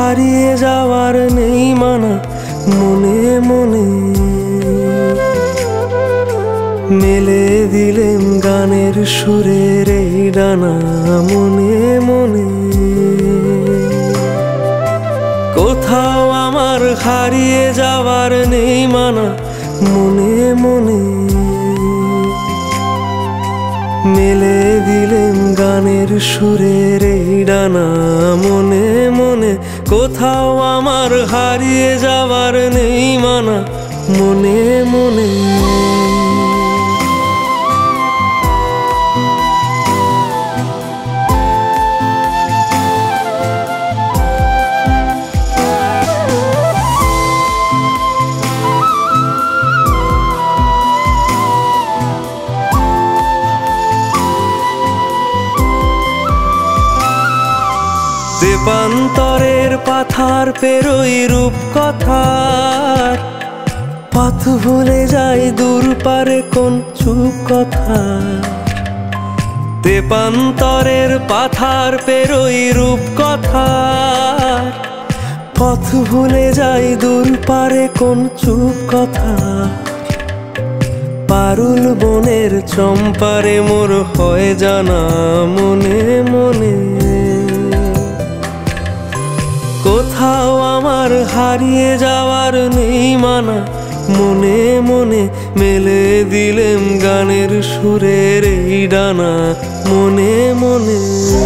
হারিয়ে যাওয়ার নেই মানা মনে মনে মেলে দিলেম গানের সুরের এই ডানা মনে মনে কোথাও আমার হারিয়ে যাওয়ার নেই মানা মনে মনে মেলে দিলেম গানের সুরের এই ডানা মনে মনে কোথাও আমার হারিয়ে যাওয়ার নেই মানা মনে মনে দেবান্তরের পাথার পেরোই রূপকথার পথ ভুলে যাই দূর পারে কোন চুপ কথা দেবান্তরের পাথার পেরোই রূপকথার পথ ভুলে যাই দূর পারে কোন চুপ কথা পারুল বনের চম্পারে মোর হয় জানা মনে মনে কোথাও আমার হারিয়ে যাওয়ার নেই মানা মনে মনে মেলে দিলেম গানের সুরের এই ডানা মনে মনে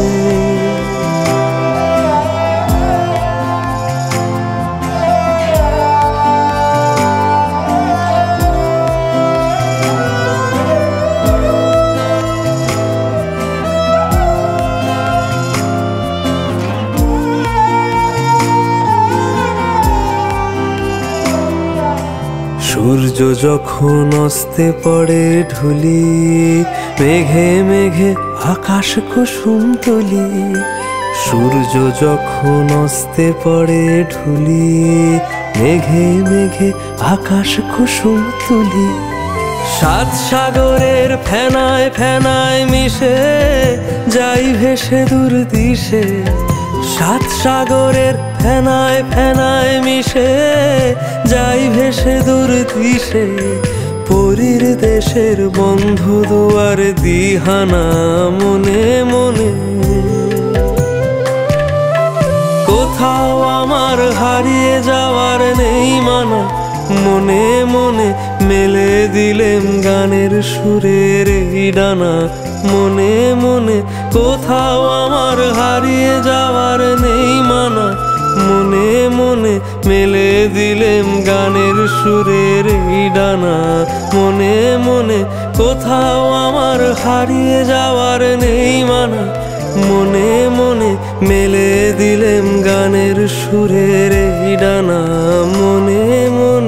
সূর্য যখন অস্তে পড়ে ঢুলি মেঘে মেঘে আকাশ কুসুম তুলি সূর্য যখন অস্তে পড়ে ঢুলি মেঘে মেঘে আকাশ কুসুম তুলি সাত সাগরের ফেনায় ফেনায় মিশে যাই ভেসে দূর দিশে সাত সাগরের ফেনায় ফেনায় মিশে যাই ভেসে দূর দিশে পরীর দেশের বন্ধু দুয়ার দিহানা মনে মনে কোথাও আমার হারিয়ে যাওয়ার নেই মানা মনে মনে মেলে দিলেম গানের সুরের এই ডানা মনে মনে কোথাও আমার হারিয়ে যাওয়ার নেই মানা মনে মনে মেলে দিলেম গানের সুরের এই ডানা মনে মনে কোথাও আমার হারিয়ে যাওয়ার নেই মানা মনে মনে মেলে দিলেম গানের সুরের এই ডানা মনে মনে